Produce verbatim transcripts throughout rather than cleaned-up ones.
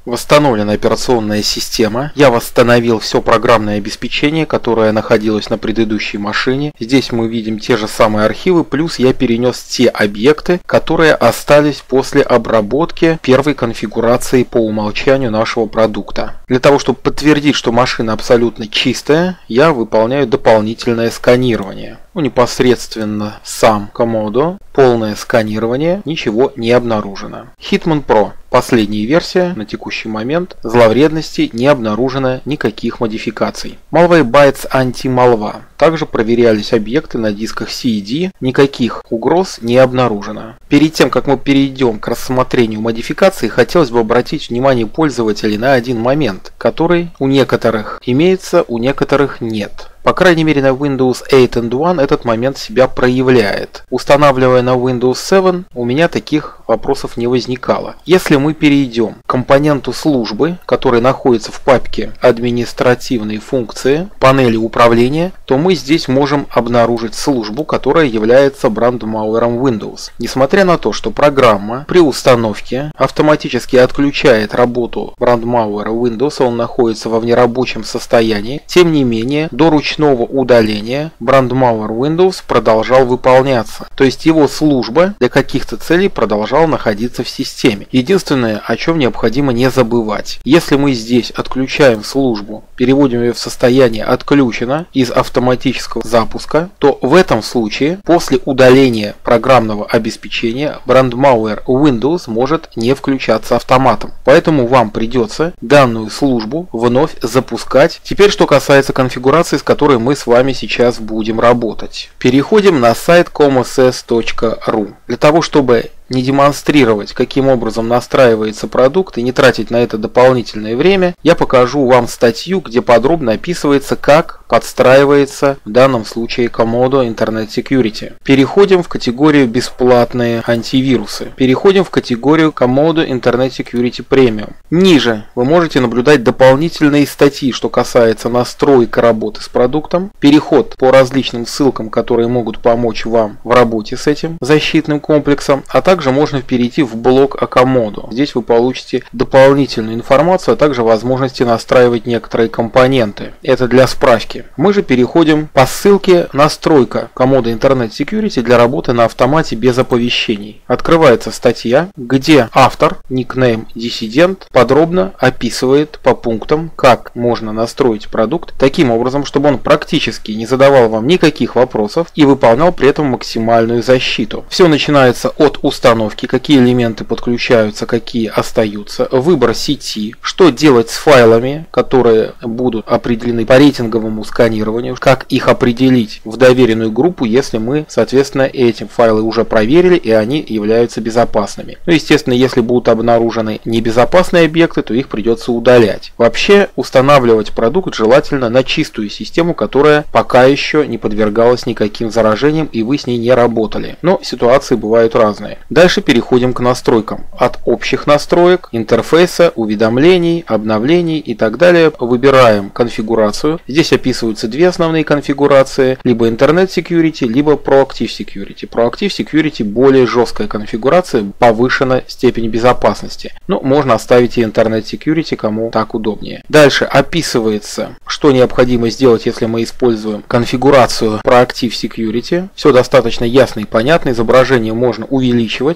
Восстановлена операционная система. Я восстановил все программное обеспечение, которое находилось на предыдущей машине. Здесь мы видим те же самые архивы, плюс я перенес те объекты, которые остались после обработки первой конфигурации по умолчанию нашего продукта. Для того, чтобы подтвердить, что машина абсолютно чистая, я выполняю дополнительное сканирование. Ну, непосредственно сам Comodo, полное сканирование, ничего не обнаружено. Hitman Pro. Последняя версия на текущий момент. Зловредности не обнаружено никаких модификаций. Malwarebytes Anti-Malwa. Также проверялись объекты на дисках си и ди. Никаких угроз не обнаружено. Перед тем, как мы перейдем к рассмотрению модификаций, хотелось бы обратить внимание пользователей на один момент, который у некоторых имеется, у некоторых нет. По крайней мере на Windows восемь энд один этот момент себя проявляет. Устанавливая на Windows семь, у меня таких вопросов не возникало. Если мы перейдем к компоненту службы, который находится в папке «Административные функции», панели управления, то мы здесь можем обнаружить службу, которая является брандмауэром Windows. Несмотря на то, что программа при установке автоматически отключает работу брандмауэра Windows, он находится во внерабочем состоянии, тем не менее до ручного удаления брандмауэр Windows продолжал выполняться, то есть его служба для каких-то целей продолжала находиться в системе. Единственное, о чем необходимо не забывать: если мы здесь отключаем службу, переводим ее в состояние «отключено» из автоматического запуска, то в этом случае после удаления программного обеспечения брандмауэр Windows может не включаться автоматом. Поэтому вам придется данную службу вновь запускать. Теперь, что касается конфигурации, с которой мы с вами сейчас будем работать. Переходим на сайт comss точка ру. Для того, чтобы не демонстрировать, каким образом настраивается продукт и не тратить на это дополнительное время, я покажу вам статью, где подробно описывается, как подстраивается в данном случае Comodo Internet Security. Переходим в категорию «Бесплатные антивирусы». Переходим в категорию Comodo Internet Security Premium. Ниже вы можете наблюдать дополнительные статьи, что касается настроек работы с продуктом, переход по различным ссылкам, которые могут помочь вам в работе с этим защитным комплексом, а также Также можно перейти в блог о Comodo. Здесь вы получите дополнительную информацию, а также возможности настраивать некоторые компоненты. Это для справки. Мы же переходим по ссылке «Настройка Comodo Internet Security для работы на автомате без оповещений». Открывается статья, где автор, никнейм Диссидент, подробно описывает по пунктам, как можно настроить продукт таким образом, чтобы он практически не задавал вам никаких вопросов и выполнял при этом максимальную защиту. Все начинается от установки. Установки, какие элементы подключаются, какие остаются, выбор сети, что делать с файлами, которые будут определены по рейтинговому сканированию, как их определить в доверенную группу, если мы, соответственно, эти файлы уже проверили и они являются безопасными. Ну, естественно, если будут обнаружены небезопасные объекты, то их придется удалять. Вообще, устанавливать продукт желательно на чистую систему, которая пока еще не подвергалась никаким заражениям и вы с ней не работали. Но ситуации бывают разные. Дальше переходим к настройкам. От общих настроек, интерфейса, уведомлений, обновлений и так далее выбираем конфигурацию. Здесь описываются две основные конфигурации: либо Internet Security, либо Proactive Security. Proactive Security более жесткая конфигурация, повышена степень безопасности. Но можно оставить и Internet Security, кому так удобнее. Дальше описывается, что необходимо сделать, если мы используем конфигурацию Proactive Security. Все достаточно ясно и понятно. Изображение можно увеличивать.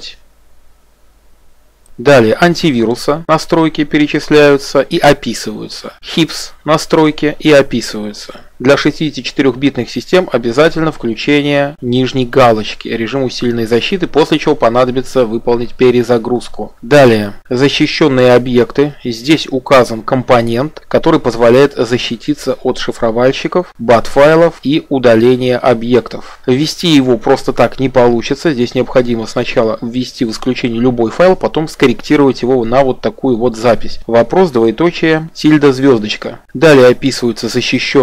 Далее антивируса настройки перечисляются и описываются. хипс настройки и описываются. Для шестидесятичетырёхбитных систем обязательно включение нижней галочки, режим усиленной защиты, после чего понадобится выполнить перезагрузку. Далее, защищенные объекты. Здесь указан компонент, который позволяет защититься от шифровальщиков, бат-файлов и удаления объектов. Ввести его просто так не получится. Здесь необходимо сначала ввести в исключение любой файл, потом скорректировать его на вот такую вот запись. Вопрос, двоеточие, тильда, звездочка. Далее описываются защищенные файлы,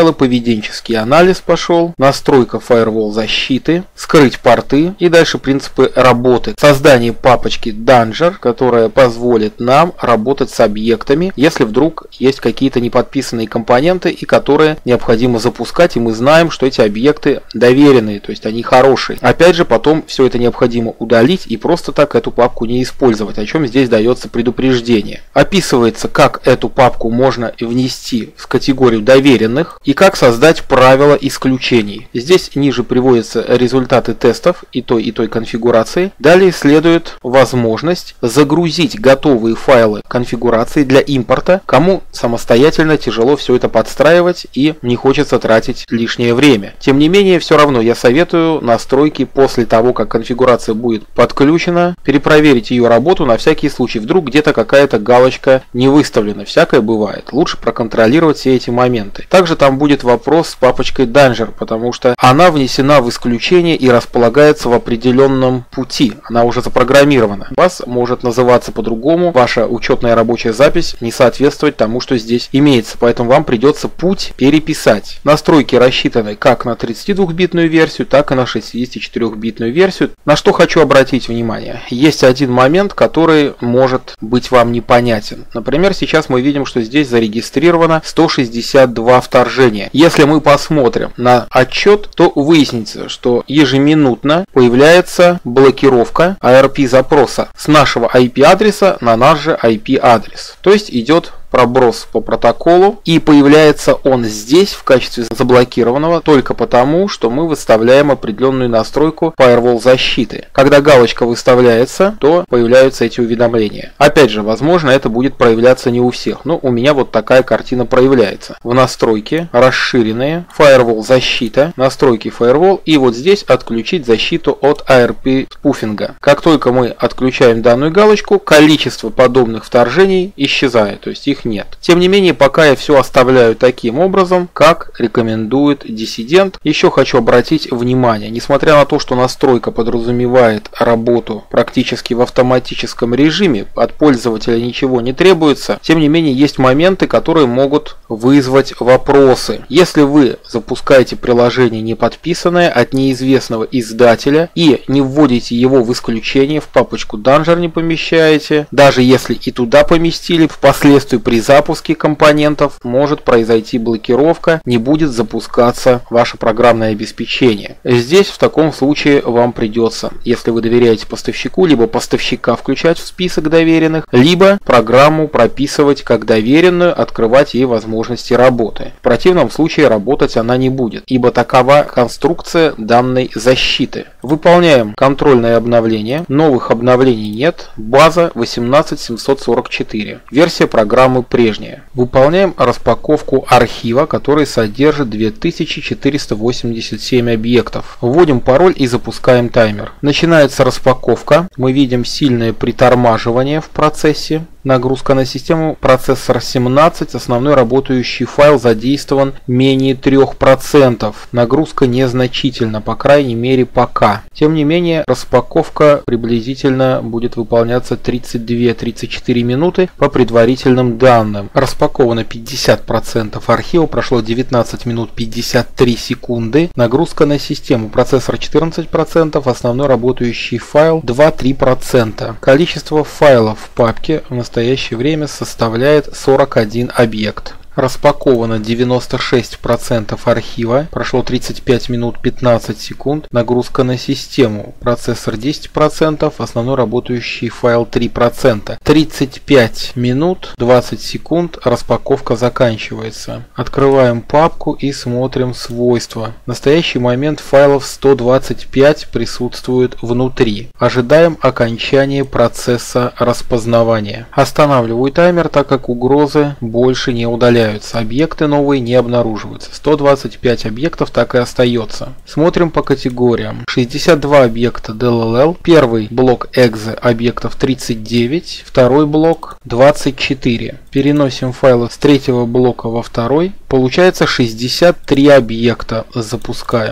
файлы, поведенческий анализ пошел, настройка Firewall защиты, скрыть порты и дальше принципы работы. Создание папочки Danger, которая позволит нам работать с объектами, если вдруг есть какие-то неподписанные компоненты и которые необходимо запускать, и мы знаем, что эти объекты доверенные, то есть они хорошие. Опять же, потом все это необходимо удалить и просто так эту папку не использовать, о чем здесь дается предупреждение. Описывается, как эту папку можно внести в категорию доверенных и как создать правила исключений. Здесь ниже приводятся результаты тестов и той и той конфигурации. Далее следует возможность загрузить готовые файлы конфигурации для импорта, кому самостоятельно тяжело все это подстраивать и не хочется тратить лишнее время. Тем не менее, все равно я советую настройки после того, как конфигурация будет подключена, перепроверить ее работу на всякий случай. Вдруг где-то какая-то галочка не выставлена. Всякое бывает. Лучше проконтролировать все эти моменты. Также там будет вопрос с папочкой Danger, потому что она внесена в исключение и располагается в определенном пути. Она уже запрограммирована. У вас может называться по-другому. Ваша учетная рабочая запись не соответствовать тому, что здесь имеется. Поэтому вам придется путь переписать. Настройки рассчитаны как на тридцатидвухбитную версию, так и на шестидесятичетырёхбитную версию. На что хочу обратить внимание. Есть один момент, который может быть вам непонятен. Например, сейчас мы видим, что здесь зарегистрировано сто шестьдесят два вторжения. Если мы посмотрим на отчет, то выяснится, что ежеминутно появляется блокировка эй ар пи запроса с нашего ай пи адреса на наш же ай пи адрес. То есть идет проброс по протоколу, и появляется он здесь в качестве заблокированного только потому, что мы выставляем определенную настройку Firewall защиты. Когда галочка выставляется, то появляются эти уведомления. Опять же, возможно, это будет проявляться не у всех, но у меня вот такая картина проявляется. В настройке расширенные, Firewall защита, настройки Firewall, и вот здесь отключить защиту от эй ар пи спуфинга. Как только мы отключаем данную галочку, количество подобных вторжений исчезает, то есть их нет. Тем не менее, пока я все оставляю таким образом, как рекомендует диссидент. Еще хочу обратить внимание, несмотря на то, что настройка подразумевает работу практически в автоматическом режиме, от пользователя ничего не требуется, тем не менее есть моменты, которые могут вызвать вопросы. Если вы запускаете приложение не подписанное от неизвестного издателя и не вводите его в исключение, в папочку Danger не помещаете, даже если и туда поместили, впоследствии при запуске компонентов может произойти блокировка, не будет запускаться ваше программное обеспечение. Здесь в таком случае вам придется, если вы доверяете поставщику, либо поставщика включать в список доверенных, либо программу прописывать как доверенную, открывать ей возможности работы. В противном случае работать она не будет, ибо такова конструкция данной защиты. Выполняем контрольное обновление. Новых обновлений нет. База восемнадцать семьсот сорок четыре. Версия программы прежняя. Выполняем распаковку архива, который содержит две тысячи четыреста восемьдесят семь объектов. Вводим пароль и запускаем таймер. Начинается распаковка. Мы видим сильное притормаживание в процессе. Нагрузка на систему, процессор семнадцать, основной работающий файл задействован менее трёх процентов. Нагрузка незначительна, по крайней мере пока. Тем не менее, распаковка приблизительно будет выполняться тридцать две — тридцать четыре минуты по предварительным данным. Распаковано пятьдесят процентов архива, прошло девятнадцать минут пятьдесят три секунды. Нагрузка на систему, процессор четырнадцать процентов, основной работающий файл два — три процента. Количество файлов в папке в настоящее В настоящее время составляет сорок один объект. Распаковано девяносто шесть процентов архива, прошло тридцать пять минут пятнадцать секунд. Нагрузка на систему, процессор десять процентов, основной работающий файл три процента. тридцать пять минут двадцать секунд, распаковка заканчивается. Открываем папку и смотрим свойства. В настоящий момент файлов сто двадцать пять присутствует внутри. Ожидаем окончания процесса распознавания. Останавливаю таймер, так как угрозы больше не удаляются. Объекты новые не обнаруживаются. сто двадцать пять объектов так и остается. Смотрим по категориям. шестьдесят два объекта ди эл эл эл. Первый блок экзе объектов тридцать девять. Второй блок двадцать четыре. Переносим файлы с третьего блока во второй. Получается шестьдесят три объекта запускаемых.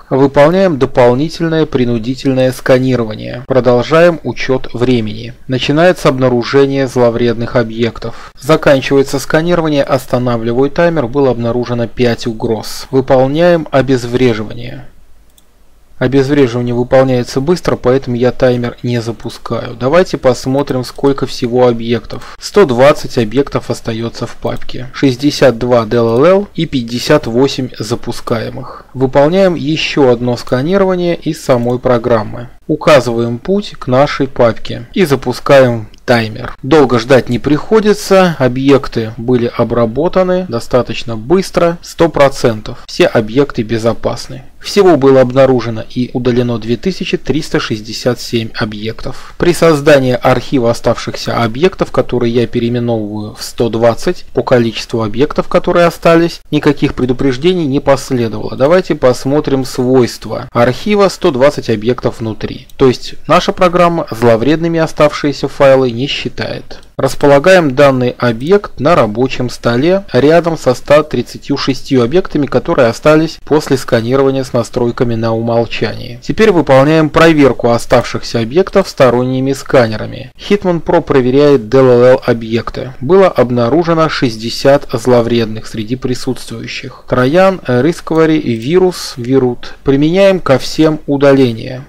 Выполняем дополнительное принудительное сканирование. Продолжаем учет времени. Начинается обнаружение зловредных объектов. Заканчивается сканирование, останавливаю таймер, было обнаружено пять угроз. Выполняем обезвреживание. Обезвреживание выполняется быстро, поэтому я таймер не запускаю. Давайте посмотрим, сколько всего объектов. сто двадцать объектов остается в папке. шестьдесят два ди эл эл эл и пятьдесят восемь запускаемых. Выполняем еще одно сканирование из самой программы. Указываем путь к нашей папке и запускаем таймер. Долго ждать не приходится, объекты были обработаны достаточно быстро, сто процентов. Все объекты безопасны. Всего было обнаружено и удалено две тысячи триста шестьдесят семь объектов. При создании архива оставшихся объектов, которые я переименовываю в сто двадцать, по количеству объектов, которые остались, никаких предупреждений не последовало. Давайте посмотрим свойства архива: сто двадцать объектов внутри. То есть наша программа зловредными оставшиеся файлы не считает. Располагаем данный объект на рабочем столе рядом со ста тридцатью шестью объектами, которые остались после сканирования с настройками на умолчание. Теперь выполняем проверку оставшихся объектов сторонними сканерами. Hitman Pro проверяет ди эл эл эл объекты. Было обнаружено шестьдесят зловредных среди присутствующих. Троян, Riscovery и вирус, Вирут. Применяем ко всем удаление.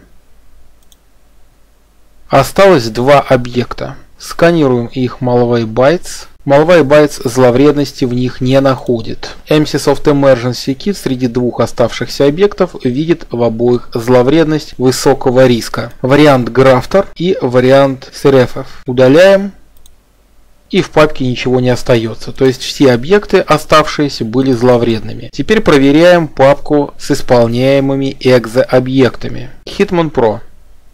Осталось два объекта. Сканируем их Malwarebytes. Malwarebytes зловредности в них не находит. Emsisoft Emergency Kit среди двух оставшихся объектов видит в обоих зловредность высокого риска. Вариант Grafter и вариант Seraph. Удаляем. И в папке ничего не остается. То есть все объекты оставшиеся были зловредными. Теперь проверяем папку с исполняемыми экзе объектами. Hitman Pro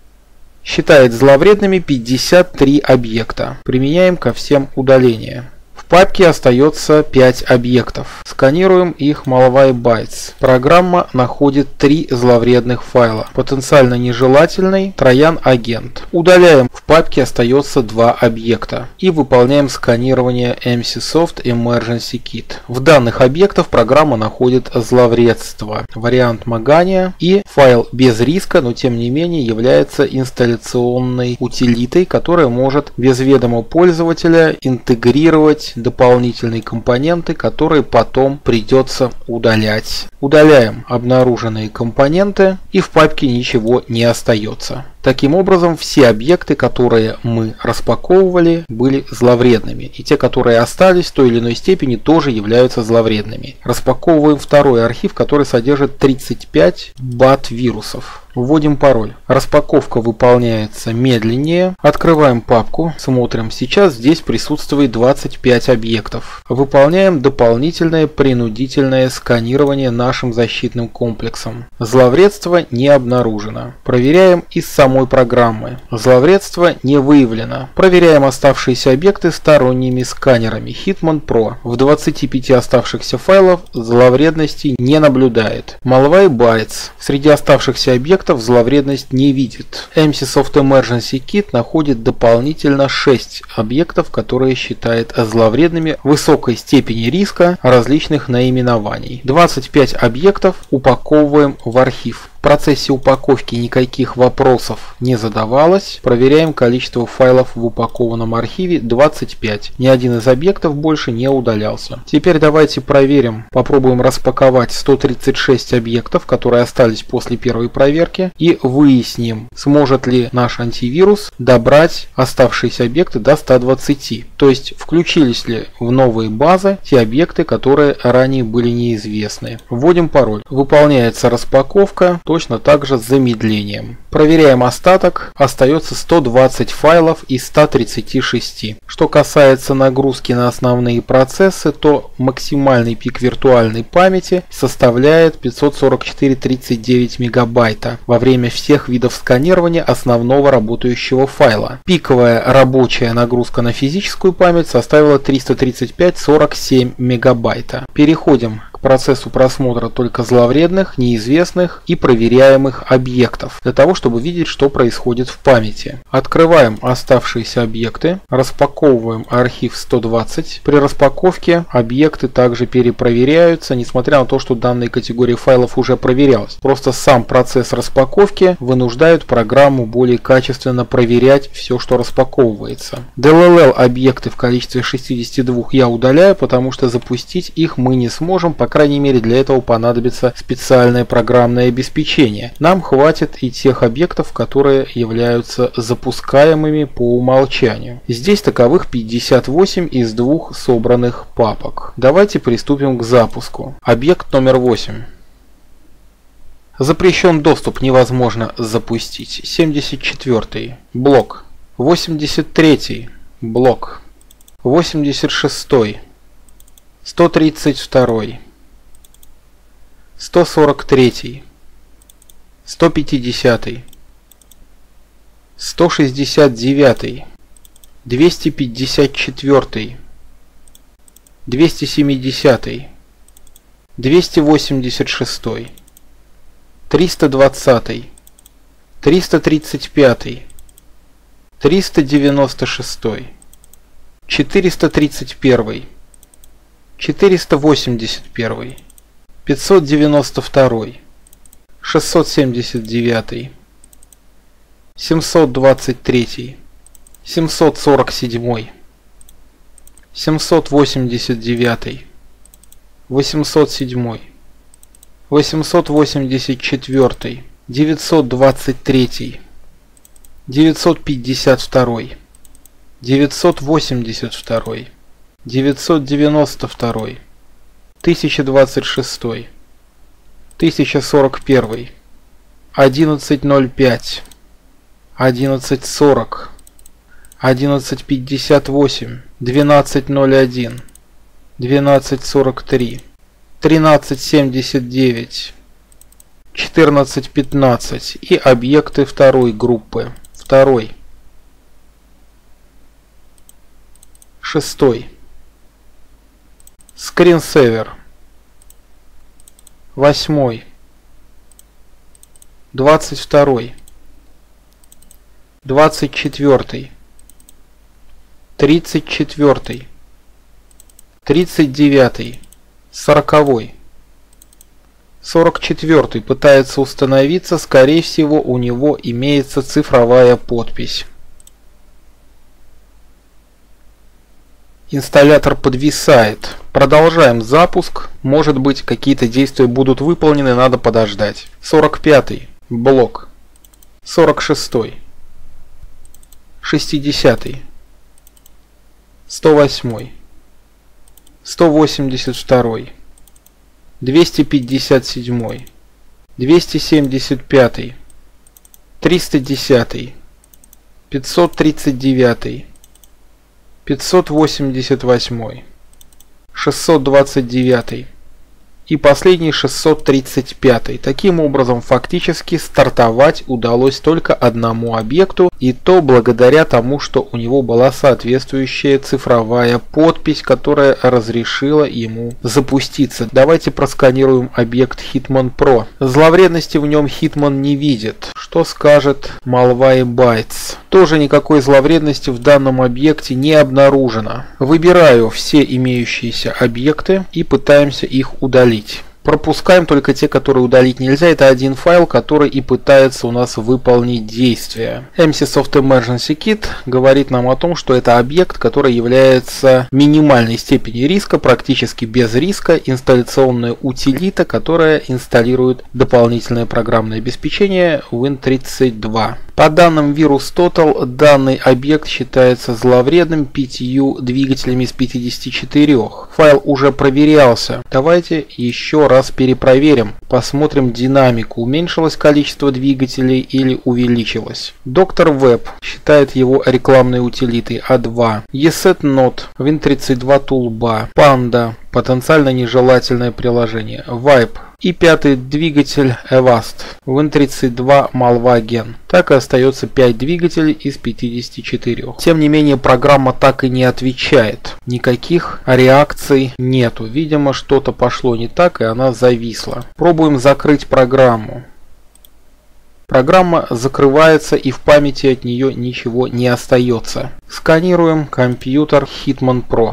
считает зловредными пятьдесят три объекта. Применяем ко всем удаление. В папке остается пять объектов. Сканируем их Malwarebytes. Программа находит три зловредных файла. Потенциально нежелательный Троян агент. Удаляем. В папке остается два объекта. И выполняем сканирование Emsisoft Emergency Kit. В данных объектах программа находит зловредство. Вариант Magania и файл без риска, но тем не менее является инсталляционной утилитой, которая может без ведома пользователя интегрировать дополнительные компоненты, которые потом придется удалять. Удаляем обнаруженные компоненты, и в папке ничего не остается. Таким образом, все объекты, которые мы распаковывали, были зловредными. И те, которые остались, в той или иной степени тоже являются зловредными. Распаковываем второй архив, который содержит тридцать пять бат-вирусов. Вводим пароль. Распаковка выполняется медленнее. Открываем папку, смотрим. Сейчас здесь присутствует двадцать пять объектов. Выполняем дополнительное принудительное сканирование нашим защитным комплексом. Зловредство не обнаружено. Проверяем из самой программы. Зловредство не выявлено. Проверяем оставшиеся объекты сторонними сканерами. Hitman Pro в двадцати пяти оставшихся файлов зловредности не наблюдает. Malwarebytes среди оставшихся объектов зловредность не видит. Emsisoft Emergency Kit находит дополнительно шесть объектов, которые считает зловредными высокой степени риска различных наименований. двадцать пять объектов упаковываем в архив. В процессе упаковки никаких вопросов не задавалось. Проверяем количество файлов в упакованном архиве: двадцать пять. Ни один из объектов больше не удалялся. Теперь давайте проверим, попробуем распаковать сто тридцать шесть объектов, которые остались после первой проверки, и выясним, сможет ли наш антивирус добрать оставшиеся объекты до ста двадцати. То есть включились ли в новые базы те объекты, которые ранее были неизвестны. Вводим пароль. Выполняется распаковка. Точно так же с замедлением. Проверяем остаток. Остается сто двадцать файлов из ста тридцати шести. Что касается нагрузки на основные процессы, то максимальный пик виртуальной памяти составляет пятьсот сорок четыре целых тридцать девять мегабайта во время всех видов сканирования основного работающего файла. Пиковая рабочая нагрузка на физическую память составила триста тридцать пять целых сорок семь мегабайта. Переходим к к процессу просмотра только зловредных, неизвестных и проверяемых объектов, для того, чтобы видеть, что происходит в памяти. Открываем оставшиеся объекты, распаковываем архив сто двадцать. При распаковке объекты также перепроверяются, несмотря на то, что данная категория файлов уже проверялась. Просто сам процесс распаковки вынуждает программу более качественно проверять все, что распаковывается. ди эл эл эл объекты в количестве шестидесяти двух я удаляю, потому что запустить их мы не сможем, по крайней мере для этого понадобится специальное программное обеспечение. Нам хватит и тех объектов, которые являются запускаемыми по умолчанию. Здесь таковых пятьдесят восемь из двух собранных папок. Давайте приступим к запуску. Объект номер восемь. Запрещен доступ, невозможно запустить. семьдесят четвёртый. Блок. восемьдесят третий. Блок. восемьдесят шестой. сто тридцать второй. сто сорок третий. сто пятидесятый. сто шестьдесят девятый. двести пятьдесят четвёртый. двести семидесятый. двести восемьдесят шестой. триста двадцатый. триста тридцать пятый. триста девяносто шестой. четыреста тридцать первый. четыреста восемьдесят первый. пятьсот девяносто второй. шестьсот семьдесят девятый. семьсот двадцать третий. семьсот сорок седьмой. семьсот восемьдесят девятый. восемьсот седьмой. восемьсот восемьдесят четвёртый. девятьсот двадцать третий. девятьсот пятьдесят второй. девятьсот восемьдесят второй. девятьсот девяносто второй. тысяча двадцать шестой. тысяча сорок первый. одиннадцать ноль пять. одиннадцать сорок. одиннадцать пятьдесят восемь. двенадцать ноль один. двенадцать сорок три. тринадцать семьдесят девять. четырнадцать пятнадцать и объекты второй группы. Второй. Шестой. Скринсейвер. Восьмой. Двадцать второй. Двадцать четвертый. Тридцать четвертый. Тридцать девятый. Сороковой. сорок четвёртый пытается установиться, скорее всего у него имеется цифровая подпись. Инсталлятор подвисает. Продолжаем запуск. Может быть, какие-то действия будут выполнены, надо подождать. сорок пятый. Блок. сорок шестой. шестидесятый. сто восьмой. сто восемьдесят второй. двести пятьдесят седьмой. двести семьдесят пятый. триста десятый. пятьсот тридцать девятый. пятьсот восемьдесят восьмой. шестьсот двадцать девятый. И последний шестьсот тридцать пятый. Таким образом, фактически стартовать удалось только одному объекту, и то благодаря тому, что у него была соответствующая цифровая подпись, которая разрешила ему запуститься. Давайте просканируем объект Hitman Pro. Зловредности в нем Hitman не видит. Что скажет Malwarebytes? Тоже никакой зловредности в данном объекте не обнаружено. Выбираю все имеющиеся объекты и пытаемся их удалить. Пропускаем только те, которые удалить нельзя. Это один файл, который и пытается у нас выполнить действие. Emsisoft Emergency Kit говорит нам о том, что это объект, который является минимальной степени риска, практически без риска, инсталляционная утилита, которая инсталирует дополнительное программное обеспечение Win тридцать два. По данным VirusTotal, данный объект считается зловредным пятью двигателями из пятидесяти четырёх. Файл уже проверялся. Давайте еще раз перепроверим. Посмотрим динамику. Уменьшилось количество двигателей или увеличилось. Доктор Веб считает его рекламной утилитой а два. ESETNode, Win тридцать два Toolbar, Panda, потенциально нежелательное приложение. Vibe, И пятый двигатель Avast Win тридцать два Malwagen. Так и остается пять двигателей из пятидесяти четырёх. Тем не менее, программа так и не отвечает. Никаких реакций нету. Видимо, что-то пошло не так, и она зависла. Пробуем закрыть программу. Программа закрывается, и в памяти от нее ничего не остается. Сканируем компьютер Hitman Pro.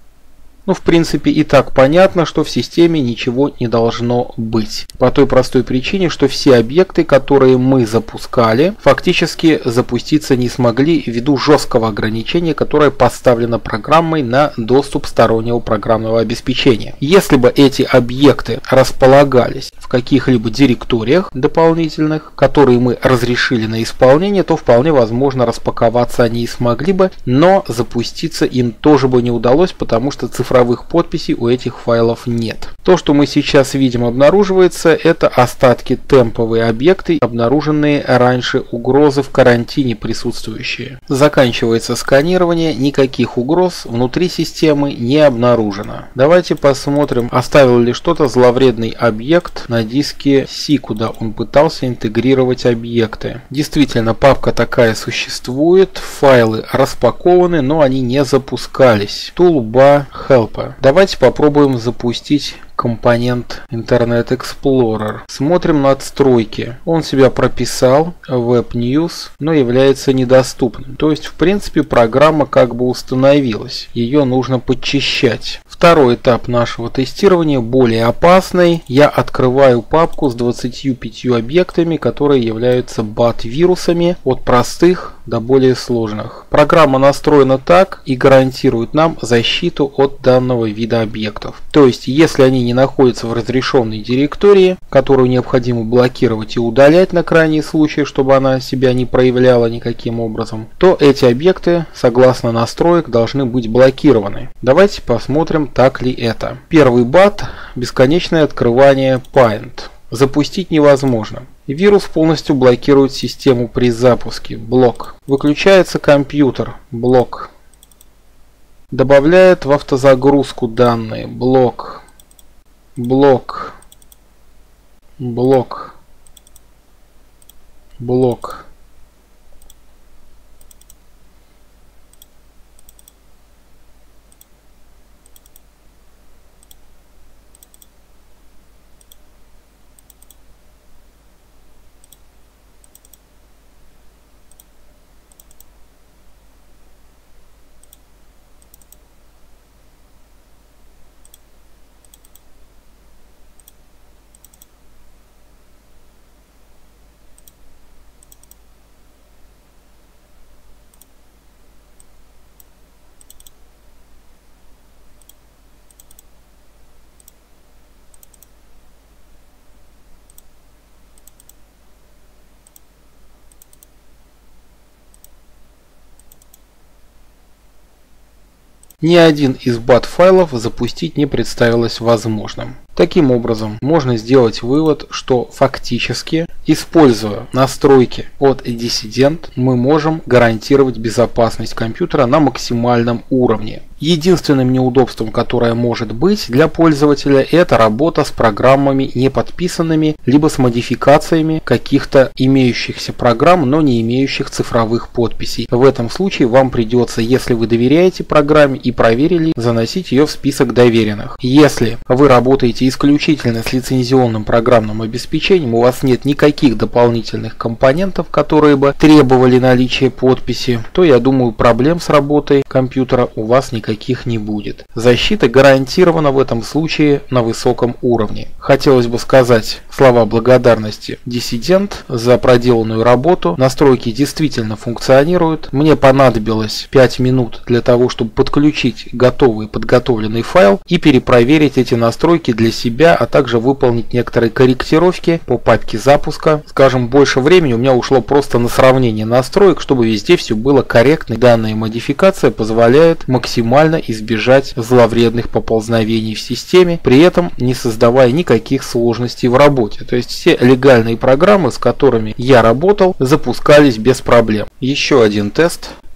Ну, в принципе, и так понятно, что в системе ничего не должно быть. По той простой причине, что все объекты, которые мы запускали, фактически запуститься не смогли ввиду жесткого ограничения, которое поставлено программой на доступ стороннего программного обеспечения. Если бы эти объекты располагались в каких-либо директориях дополнительных, которые мы разрешили на исполнение, то вполне возможно распаковаться они и смогли бы, но запуститься им тоже бы не удалось, потому что цифровые подписей у этих файлов нет. То, что мы сейчас видим, обнаруживается, это остатки темповые объекты, обнаруженные раньше угрозы в карантине присутствующие. Заканчивается сканирование, никаких угроз внутри системы не обнаружено. Давайте посмотрим, оставил ли что-то зловредный объект на диске C, куда он пытался интегрировать объекты. Действительно, папка такая существует, файлы распакованы, но они не запускались. Toolbar Help. Давайте попробуем запустить компонент Internet Explorer. Смотрим надстройки. Он себя прописал, Web News, но является недоступным. То есть, в принципе, программа как бы установилась. Ее нужно подчищать. Второй этап нашего тестирования более опасный. Я открываю папку с двадцатью пятью объектами, которые являются бат-вирусами от простых до более сложных. Программа настроена так и гарантирует нам защиту от данного вида объектов. То есть, если они не находятся в разрешенной директории, которую необходимо блокировать и удалять на крайний случай, чтобы она себя не проявляла никаким образом, то эти объекты, согласно настроек, должны быть блокированы. Давайте посмотрим, так ли это. Первый бат – бесконечное открывание Paint. Запустить невозможно. Вирус полностью блокирует систему при запуске. Блок. Выключается компьютер. Блок. Добавляет в автозагрузку данные. Блок. Блок. Блок. Блок. Ни один из бат-файлов запустить не представилось возможным. Таким образом, можно сделать вывод, что фактически, используя настройки от Dissident, мы можем гарантировать безопасность компьютера на максимальном уровне. Единственным неудобством, которое может быть для пользователя, это работа с программами не подписанными, либо с модификациями каких-то имеющихся программ, но не имеющих цифровых подписей. В этом случае вам придется, если вы доверяете программе и проверили, заносить ее в список доверенных. Если вы работаете исключительно с лицензионным программным обеспечением, у вас нет никаких дополнительных компонентов, которые бы требовали наличия подписи, то, я думаю, проблем с работой компьютера у вас никаких не будет. Защита гарантирована в этом случае на высоком уровне. Хотелось бы сказать слова благодарности Dissident за проделанную работу. Настройки действительно функционируют. Мне понадобилось пять минут для того, чтобы подключить готовый подготовленный файл и перепроверить эти настройки для себя, а также выполнить некоторые корректировки по папке запуска. Скажем, больше времени у меня ушло просто на сравнение настроек, чтобы везде все было корректно. Данная модификация позволяет максимально избежать зловредных поползновений в системе, при этом не создавая никаких сложностей в работе. То есть все легальные программы, с которыми я работал, запускались без проблем. Еще один тест.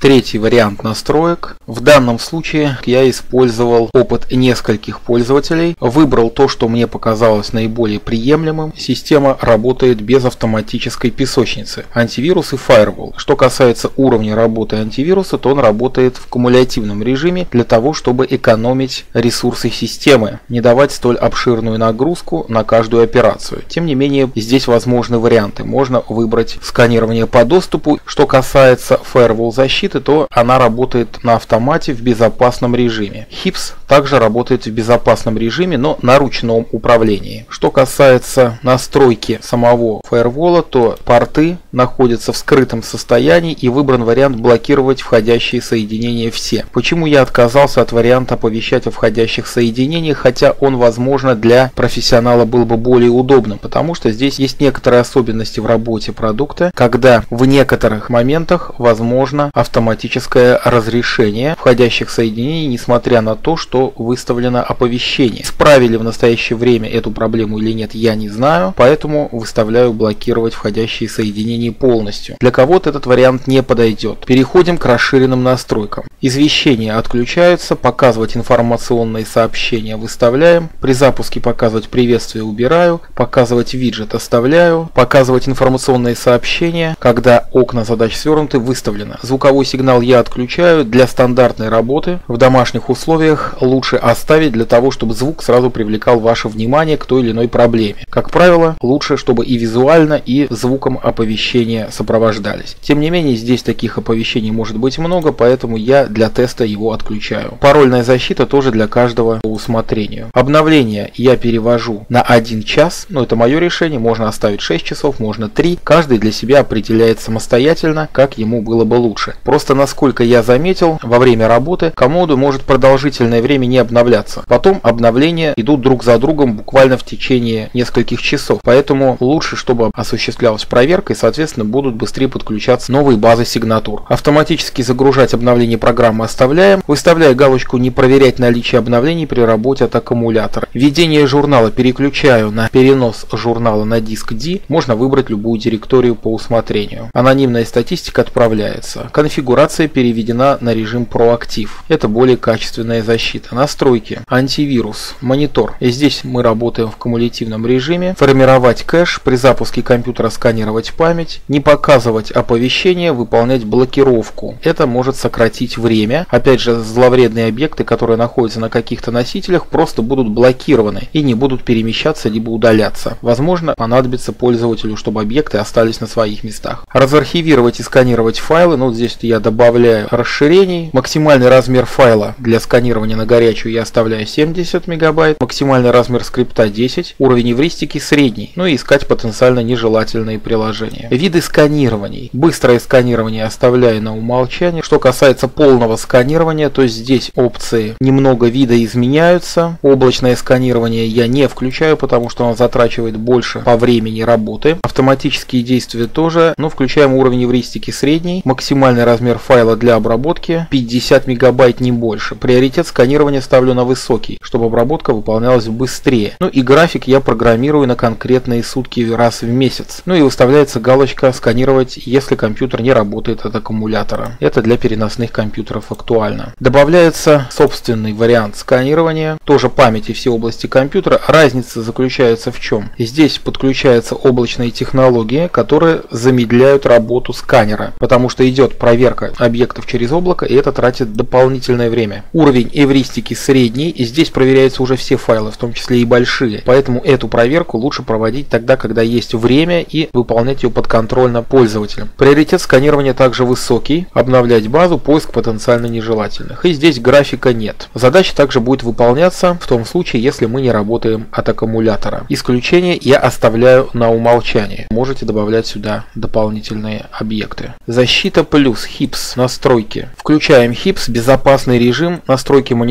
Третий вариант настроек. В данном случае я использовал опыт нескольких пользователей, выбрал то, что мне показалось наиболее приемлемым. Система работает без автоматической песочницы, антивирус и Firewall. Что касается уровня работы антивируса, то он работает в кумулятивном режиме для того, чтобы экономить ресурсы системы, не давать столь обширную нагрузку на каждую операцию. Тем не менее, здесь возможны варианты. Можно выбрать сканирование по доступу. Что касается Firewall защиты, то она работает на автомате в безопасном режиме. хипс также работает в безопасном режиме, но на ручном управлении. Что касается настройки самого Firewall, то порты находятся в скрытом состоянии и выбран вариант блокировать входящие соединения все. Почему я отказался от варианта оповещать о входящих соединениях, хотя он, возможно, для профессионала был бы более удобным, потому что здесь есть некоторые особенности в работе продукта, когда в некоторых моментах возможно автоматическое разрешение входящих соединений, несмотря на то, что выставлено оповещение. Исправили в настоящее время эту проблему или нет, я не знаю, поэтому выставляю блокировать входящие соединения полностью. Для кого-то этот вариант не подойдет. Переходим к расширенным настройкам. Извещения отключаются, показывать информационные сообщения выставляем, при запуске показывать приветствие убираю, показывать виджет оставляю, показывать информационные сообщения, когда окна задач свернуты, выставлено. Звуковой сигнал я отключаю. Для стандартной работы в домашних условиях лучше оставить для того, чтобы звук сразу привлекал ваше внимание к той или иной проблеме. Как правило, лучше, чтобы и визуально, и звуком оповещения сопровождались. Тем не менее, здесь таких оповещений может быть много, поэтому я для теста его отключаю. Парольная защита тоже для каждого по усмотрению. Обновление я перевожу на один час, но это мое решение, можно оставить шесть часов, можно три. Каждый для себя определяет самостоятельно, как ему было бы лучше. Просто насколько я заметил, во время работы комода может продолжительное время не обновляться. Потом обновления идут друг за другом буквально в течение нескольких часов. Поэтому лучше, чтобы осуществлялась проверка и, соответственно, будут быстрее подключаться новые базы сигнатур. Автоматически загружать обновление программы оставляем, выставляя галочку «Не проверять наличие обновлений при работе от аккумулятора». Введение журнала переключаю на перенос журнала на диск D. Можно выбрать любую директорию по усмотрению. Анонимная статистика отправляется. Конфигурация переведена на режим проактив. Это более качественная защита. Настройки. Антивирус. Монитор. И здесь мы работаем в кумулятивном режиме. Формировать кэш. При запуске компьютера сканировать память. Не показывать оповещения. Выполнять блокировку. Это может сократить время. Опять же, зловредные объекты, которые находятся на каких-то носителях, просто будут блокированы и не будут перемещаться либо удаляться. Возможно, понадобится пользователю, чтобы объекты остались на своих местах. Разархивировать и сканировать файлы. Ну, вот здесь я добавляю расширений. Максимальный размер файла для сканирования на горячую я оставляю семьдесят мегабайт. Максимальный размер скрипта десять. Уровень эвристики средний. Ну и искать потенциально нежелательные приложения. Виды сканирований. Быстрое сканирование оставляю на умолчание. Что касается полного сканирования, то здесь опции немного вида изменяются. Облачное сканирование я не включаю, потому что оно затрачивает больше по времени работы. Автоматические действия тоже, но включаем уровень эвристики средний. Максимальный размер файла для обработки пятьдесят мегабайт, не больше. Приоритет сканирования ставлю на высокий, чтобы обработка выполнялась быстрее. Ну и график я программирую на конкретные сутки раз в месяц. Ну и выставляется галочка «Сканировать, если компьютер не работает от аккумулятора». Это для переносных компьютеров актуально. Добавляется собственный вариант сканирования, тоже память и все области компьютера. Разница заключается в чем? Здесь подключаются облачные технологии, которые замедляют работу сканера, потому что идет проверка объектов через облако, и это тратит дополнительное время. Уровень эвристики средний, и здесь проверяются уже все файлы, в том числе и большие. Поэтому эту проверку лучше проводить тогда, когда есть время, и выполнять ее подконтрольно пользователям. Приоритет сканирования также высокий. Обновлять базу, поиск потенциально нежелательных. И здесь графика нет. Задача также будет выполняться в том случае, если мы не работаем от аккумулятора. Исключение я оставляю на умолчание. Можете добавлять сюда дополнительные объекты. Защита плюс хипс. Настройки. Включаем хипс, безопасный режим, настройки монитора.